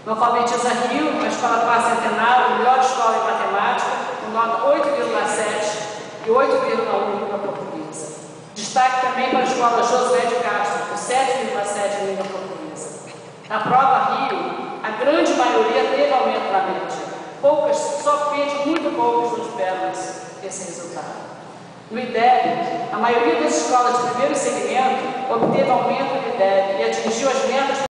No Alfabetiza Rio, a Escola Quarto Centenário, melhor escola em matemática, com nota 8,7 e 8,1 em língua portuguesa. Destaque também para a Escola Josué de Castro, com 7,7 em língua portuguesa. Na prova Rio, a grande maioria teve aumento na média. Poucas, somente muito poucos não tiveram esse resultado. No IDEB, a maioria das escolas de primeiro segmento obteve aumento do IDEB e atingiu as metas